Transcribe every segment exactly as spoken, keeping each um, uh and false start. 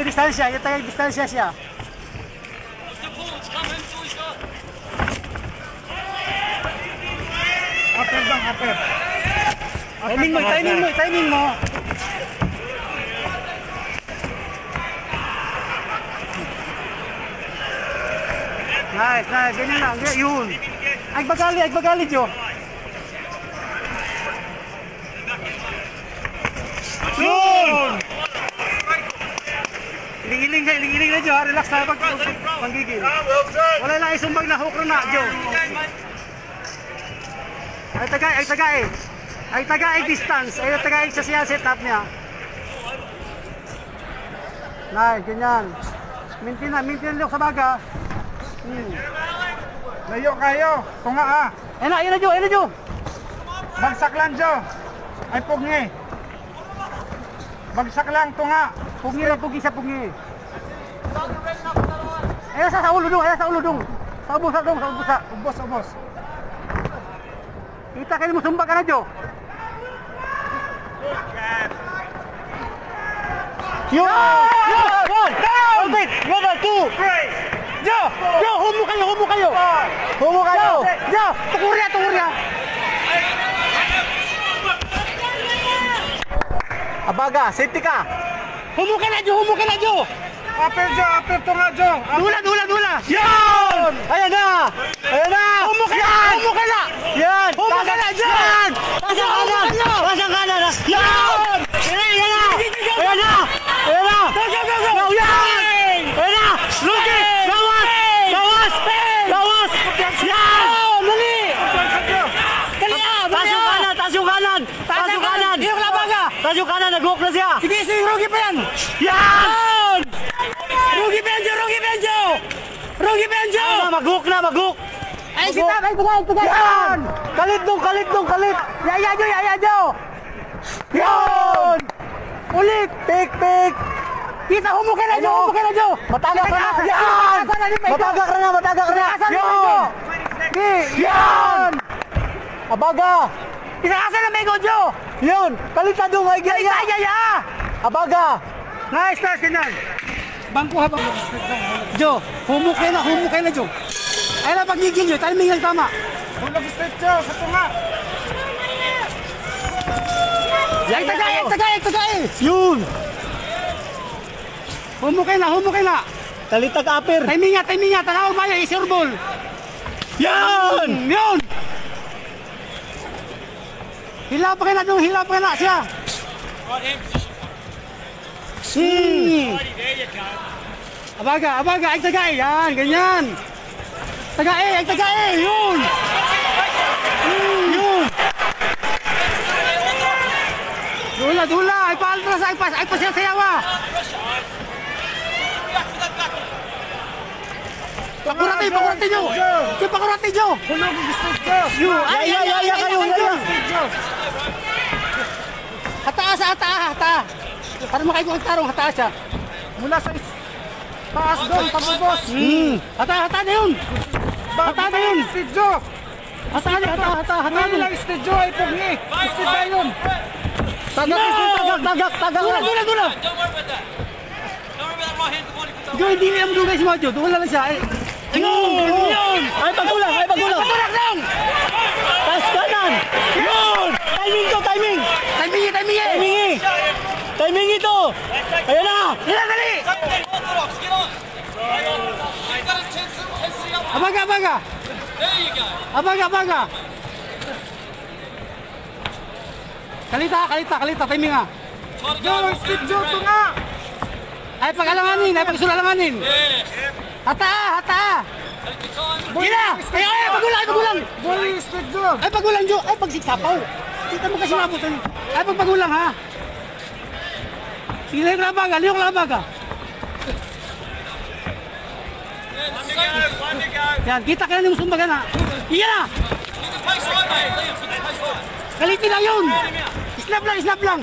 distansya, yung tagay distansya siya. Upper bang, upper. Timing mo, timing mo, timing mo. Nice, nice, ganyan lang, yun. Ay bagali, ay bagali, Jo. Yun! Iling-iling na, iling-iling na, Jo. Relax na pag panggigil. Wala lang isumbag na hook na, Jo. Ay tagay, ay tagay. Ay tagay distance. Ay tagay sa siya setup niya. Nice, ganyan. Mintin na, mintin lang sa baga. Hmm. Layo kayo. Tunga ah. Ayun na, ayun na, Jo, ayun na, Jo. Bagsak lang, Jo. Ay, pugngi. Bagsak lang, tunga. Pugngi lang, pugi sa pugngi. Ayun sa, sa ulo dong, ayun sa ulo dong. Sa ubos, sa dong, sa ubos, sa Ubos, ubos. kita kayo mo sumba ka na, Jo. Yun! Yun! Yun! Orbit! One, two! Jo! Jo! Humo kayo! Humo kayo! Humo kayo! Jo! Tukurya! Tukurya! Abaga! Safety ka! Humo ka na, Jo! Humo ka na, Jo! Upper, Jo. Upper, tunga, Jo. Dula! Dula! Dula! Yan! Ayan na! Ayan na! Humo ka na! Humo ka na! Yan! Humo ka na, Jo! Yan! Pasang kanan! Pasang kanan! Yan! Yan na! Yan na! Ayan na! Ayan na! Go! Go! Go! Go! Yan! Ayan na! Lugi! Gawas! Gawas! Gawas! Yan! Dali! Dali ah! Taas yung kanan! Taas yung kanan! Taas yung kanan! Iyong labaga! Taas yung kanan! Nag-walk na siya! Sige! Sige! Rugi pa yan! Yan! Rugi pa yan, Jo! Rugi pa yan, Jo! Rugi pa yan, Jo! Mag-hook na! Mag-hook! Ay, kita! Ay, tagay! Tagay! Yan! Kalit dong! Kalit dong! Kalit! Yaya, Jo! Yaya, Jo! Yan! Ulit! Pik! Pik! Kita! Humo ka na, Jo! Humo ka na, Jo! Matagak ka na! Yan! Matagak ka na! Matagak ka na! Yan! Yan! Abaga! Isakasan na Mego, Jo! Yun! Kalita dong! Ay, yaya! Kalita, yaya! Abaga! Nice! Nice! Ganyan! Bangko habang Jo! Humo ka na! Humo ka na, Jo! Ay na pagigil, Jo! Timing lang tama! Hulog straight, Jo. Sa tunga. Ay, tagay! Ay, tagay! Ay, tagay! Yun! Humukay na! Humukay na! Talitag upper! Timing nga! Timing nga! Tanawag ba yan? Isir ball! Yan! Yun! Hilaw pa kayo na doon! Hilaw pa kayo na siya! Hmm! Abaga! Abaga! Ay, tagay! Yan! Ganyan! Tagay! Ay, tagay! Yun! Yun! Dula, dula! Ay pa-altras! Ay pa! Ay pa siya sayawa! Pakurati! Pakurati nyo! Kaya pakurati nyo! Hulog straight, Jo. Ay, ay, ay, ay, kayo! Ay, hataas! Hataas! Hataas! Para makain ko ang tarong! Hataas siya! Mula sa taas doon, pag-ubos. Hmm! Hataas! Hataas na yun! Hataas na yun! Straight, Jo. Hataas! Hataas! Hataas! Hataas! Hindi lang straight, Jo. Ay pugni. Straight na yun. Tagak! Tagak! Tagak! Tagak! Dula! Dula! Dula! Jo, hindi niya mo guys mo, Jo. Dula lang siya. Yun! Yun! Ay, pagkulang! Ay, pagkulang! Pagkulang lang! Taas kanan! Yun! Timing to! Timing! Timing! Timing! Timing! Timing ito! Ayan na! Ayan, dali! Abaga! Abaga! Abaga! Abaga! Kalita! Kalita! Kalita! Timing nga! Jo, straight, Jo. Tunga. Ay, pag-alanganin! Ay, pag-sulalamannin! Hata! Hata! Gila! Ay, ay, pagulang! Ay, pagulang! Ball straight, Jo. Ay, pagulang, Jo! Ay, pagsiksapaw! Kita mo kasi nabutan. Ay, pagpagulang, ha? Sige, liyok lang baga! Liyok lang baga! Yan, kita ka na ni Musumbaga na! Iyan na! Kalitin lang yun! Snap lang, snap lang!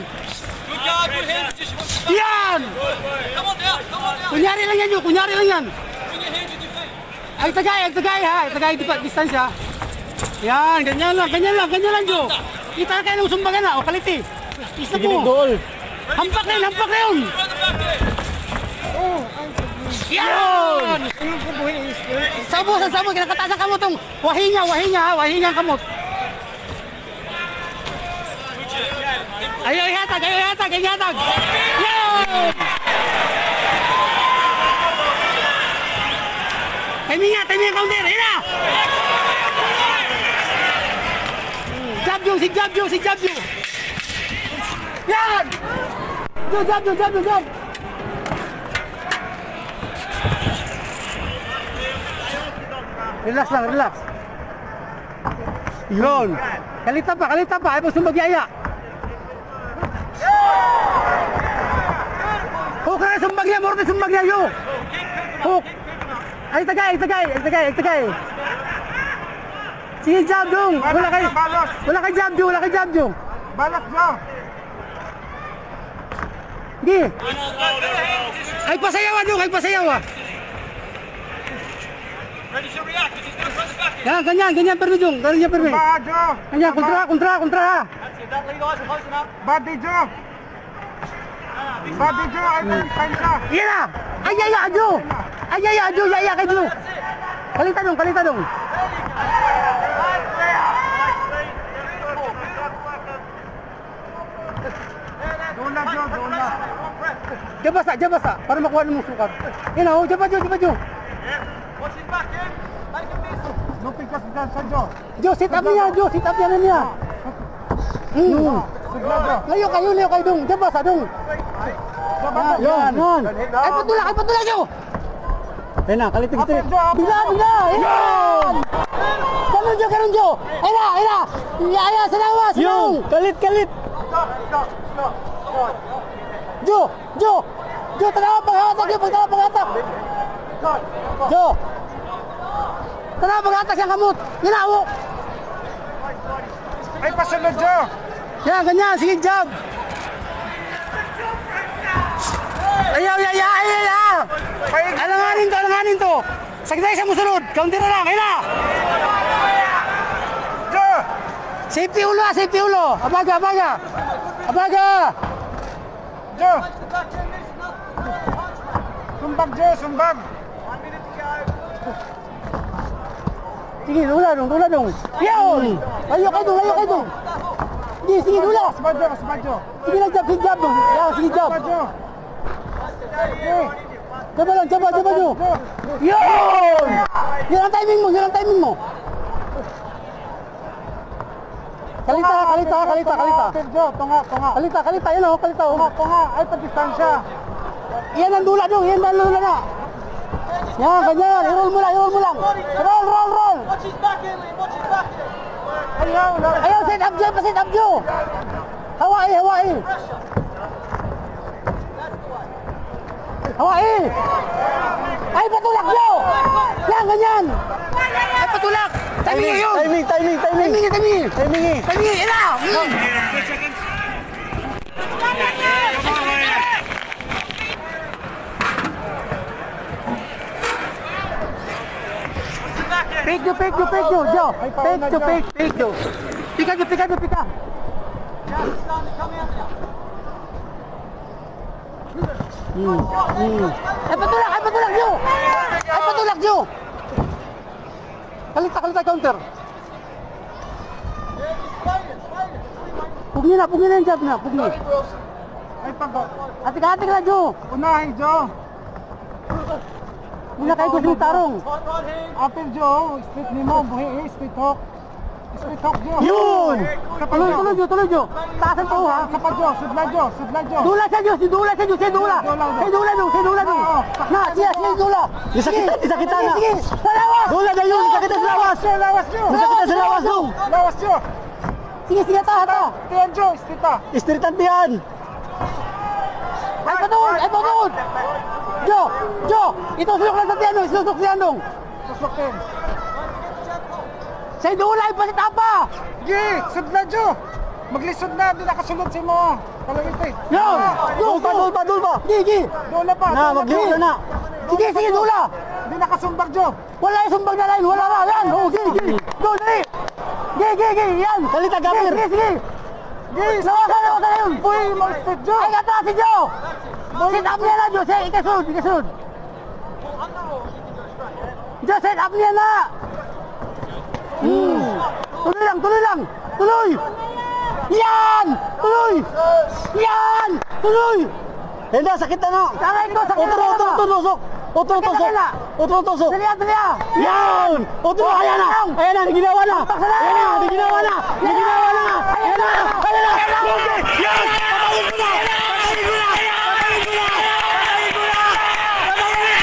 Yan! Kunyari lang yan, Jo! Kunyari lang yan! Ay, tagay! Ay, tagay, ha! Ay, tagay, di pa, distansya! Yan! Ganyan lang! Ganyan lang! Ganyan lang, Jo! Kita na kayo ng Musumbaga na! O, kaliti! Isa mo! Hampak na yun! Hampak na yun! Yan! Yung kubuhi is... Sabos, ang sabos. Kinakataas ang kamot tong wahinya, wahinya ha. Wahinya ang kamot. Ayaw ihatag, ayaw ihatag, ayaw ihatag. Yan! Timing nga, timing ang counter. Yan na! Jabyo, si Jabyo, si Jabyo. Yan! Jab, Jabyo, Jabyo, Jab. Relax lang, relax. Yun. Kalita pa, kalita pa. Ayaw sumbagyaya. Hook na sumbagya, moro na sumbagya yun. Hook. Ay tagay, ay tagay, ay tagay, ay tagay. Sige, jab dong. Wala kay, wala kay jab dong, wala kay jab dong. Balak nyo! Sige. Ay pasayawan dong, ay pasayawan. Yan, ganyan, ganyan permi dong, ganyan permi. Ba, Jo! Ganyan, kontra, kontra, kontra ha. Body, Jo! Body, Jo! Ay, time ka! Iya na. Ay, ay, ay, Ajo. Ay, ay, Ajo, ay, ay, kay Ajo. Kalita dong, kalita dong. Doon na, Jo! Doon na! Jabasa, jabasa, para makuha ng sukat. Yan o, jaba, Jo, jaba, Jo. Lupin ka dyan sa Jo! Jo, sit up niya, Jo, sit up yan niya. Hmm. Sigla, Jo! Layo kayo, layo kayo dong, jabasa dong. Ah, yan, yan. Ay, patulak, ay, patulak, Jo. Ayun na, kalitig straight. Bila, bila, yan. Kanon, Jo, kanon, Jo. Ayun na, ayun na. Iya, salawa, salaw. Kalit, kalit. Jo, Jo. Jo, tanawa panghatak, Jo, tanawa panghatak. Jo. Tanawa panghatak siyang kamot. Ginawo. Ay, pasunod, Jo! Yan, ganyan, sige, jab. Ayaw, ayaw, ayaw, ayaw. Alanganin to, alanganin to. Sagday sa musunod, counter na lang, ayun na. Jo! Safety ulo, safety ulo. Abaga, abaga. Abaga. Jo! Sumbag, Jo! Sumbag! Sige, dula dong, dula dong. Yun. Layo kayo dong, layo kayo dong. Sige, sige, dula. Asba, Jo! Asba, Jo! Sige lang, jab, sige, jab dong. Yan, sige, jab. Asba, Jo! Okay. Coba lang, coba, coba, Jo. Yun. Yun ang timing mo, yun ang timing mo. Kalita, kalita, kalita, kalita. Jo, tunga, tunga. Kalita, kalita, yan o, kalita o. Tunga, tunga. Ay, padistansya. Yan ang dula dong, yan ang dula na. Yan, ganyan, i-roll mo lang, i-roll mo lang. Roll, roll, roll. Ayaw, lang. Ayaw, set up, Jo, pa-set up, Jo. Hawaii, Hawaii. Hawaii. Ay, patulak, Jo. Yan, ganyan. Ay, patulak. Timing nyo yun. Timing, timing, timing. Timing, timing. Timing. Timing, yan na. Mm. Fake nyo, fake nyo, fake nyo, Jo. Fake nyo, fake, fake nyo. Pika nyo, pika nyo, pika. Hmm, hmm. Ay, patulak, ay, patulak, Jo. Ay, patulak, Jo. Kalita, kalita, counter. Pugni na, pugni na yung jab na, pugni. Ay, pag... Atik-atik na, Jo. Unahin, Jo! Muna kayo gusto yung tarong. Apil, Jo! Split ni mo, buhi, eh, split hook. Split hook, Jo! Yun! Tuloy, tuloy, Jo, tuloy, Jo. Taasan pa, ha? Sa pa, Jo! Sudla, Jo! Sudla, Jo! Dula siya, Jo. Si Dula siya, Jo. Si Dula. Si Dula, Jo. Si Dula, Jo. Na, siya, siya, Dula. Disakitan, disakitan na. Sige, sa lawas. Dula na yun, disakitan sa lawas. Jo! Lawas, Jo! Disakitan sa lawas, dong. Lawas, Jo! Sige, sige, ta, ta. Tiyan, Jo! Stita! Istiritan diyan. Ay, patuod, ay, patuod. Jo, Jo. Itusulok lang sa tiyanong, itusulok sa tiyanong. Susukin! Sa Dula, ipasit apa. Gi! Sudla, Jo! Maglisod na! Di nakasunod si mo! Kalawit eh! Yun. Dul pa, dul pa, dul pa. Sige, sige. Dola pa! Na, dola pa. magliso na. Sige, sige, Dula. Di nakasumbag, Jo! Wala yung sumbag na line, wala na. Yan, oh, sige, sige. Go, dali. Sige, sige, sige, yan. Kalita, gamir. Sige, sige. Gi! Lawasan, lawasan na yun. Uy! Mag-split, Jo! Ay, atras si Jo. Sit up niya na, Jose. Ikasunod, ikasunod. Jose, sit up niya na. Hmm. Tuloy lang, tuloy lang. Tuloy. Yan! Tuloy! Yan! Tuloy! Hindi, sakit na no. Aray ko, sakit na. Utro, utro, utro, tusok. Utro, tusok. Utro, tusok. Daliya, daliya. Yan! Utro, ayan na. Ayan na, naginawa na. Ayan na, naginawa na. Naginawa na. Ayan na, ayan na. Yan! Patayin ko na! Patayin ko na! Patayin ko na! Patayin ko na! Patayin ko na!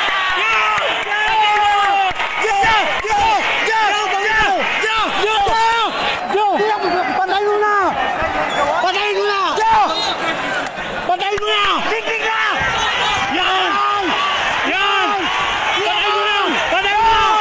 Patayin mo na! Patayin mo na! Patayin mo na! Tiglig na! Yan! Yan! Patayin mo na! Patayin mo na!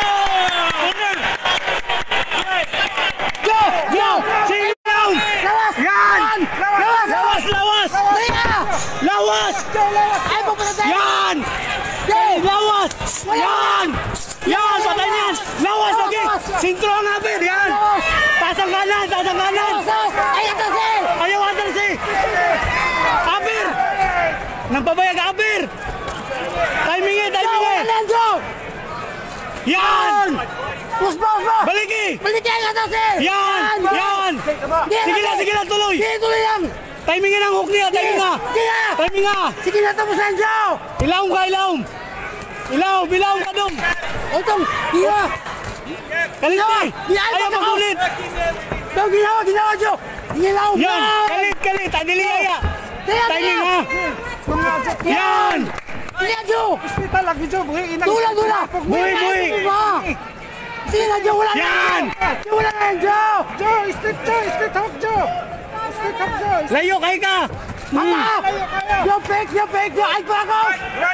Go! Go! Sige down! Lawas! Yan! Lawas! Lawas! Lawas! Lawas! Ay, papatay! Yan! Lawas! Yan! Yan! Patay niyan! Lawas! Okay! Sintro ang abir! Yan! Tasang kanan! Tasang kanan! Ay, ito si! Ayaw atal si! Abir! Nagpabayag abir! Timing eh! Timing eh! Lenzo! Yan! Pusba, pusba! Baliki! Balik yan, ito si! Yan! Yan! Sige lang! Sige lang! Tuloy! Sige, tuloy lang! Timing nga ng hook niya! Timing nga! Sige nga! Timing nga! Sige na, tapos Lenzo! Ilaw ka! Ilaw! Ilaw! Bilaw ka dong! Utong! Iya! Kaliti! Di ay, Ayaw baka- magulit! Daw, ginawa, ginawa, Jo! Ginawa! Yan! Kalit! Kalit! Adili aya! Kaya, Timing kaya. ha! Yan! Kaya, Jo! Hospital lagi, Jo. Buhi, inang. Dula, dula! Buhi, buhi. Sige na, Jo! Wala na! Yan! Jo, wala na yan, Jo! Jo, split, Jo. Split hop, Jo. Split hop, Jo. Layo kay ka! Mata! Jo, fake! Jo, fake! Jo, ay, back out!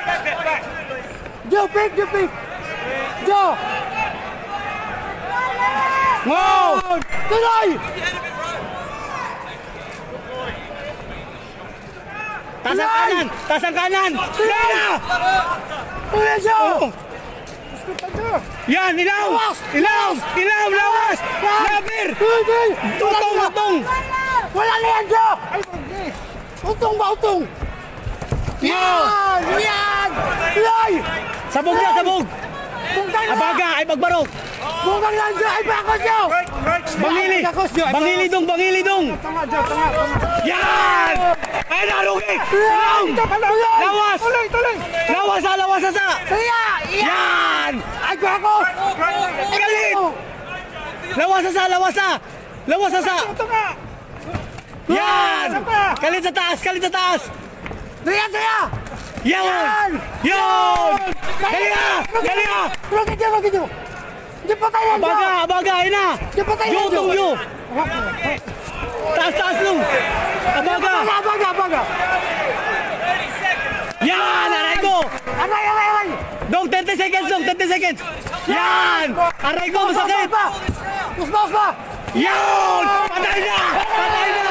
Jo, fake! Jo, fake! Jo! Wow! Tuloy! Tasang kanan! Tasang kanan! Yan na! Tuloy, Jo! Hospital, Jo. Yan! Ilaw! Ilaw! Ilaw! Lawas! Labir! Tuloy, tuloy! Utong! Utong! Wala na yan, Jo! Ay, bugi. Utong ba, utong? Yan! Yan! Yan! Tuloy! Sabog na! Sabog! Bungkang na! Abaga! Ay pagbarok! Bungkang na, Jo! Ay, back out, Jo! Bangili! Bangili dong! Bangili dong! Tanga, Jo. Tanga, tanga. Yan! Ay narugi! Ilaw! Lawas! Tuloy, tuloy. Lawas sa! Lawas sa sa! Kaya! Yan! Ay, back out! Galit! Lawas sa sa! Lawas sa! Lawas sa sa! Tanga. Yan! Kalit sa taas! Kalit sa taas! Kaya, kaya! Yan! Yan! Galia! Galia! Bakit Jo, bakit Jo? Di pa tayo, Jo! Abaga! Abaga! Ayun na! Di pa tayo, Yo! Jo! Tong yo! Taas! Taas nung! Abaga! Abaga, abaga, abaga! Yan! Aray ko! Aray, aray, aray! Dong! thirty seconds dong! thirty seconds! Yan! Aray ko! Masakit! Pusba, pusba! Yan! Patay na! Patay na!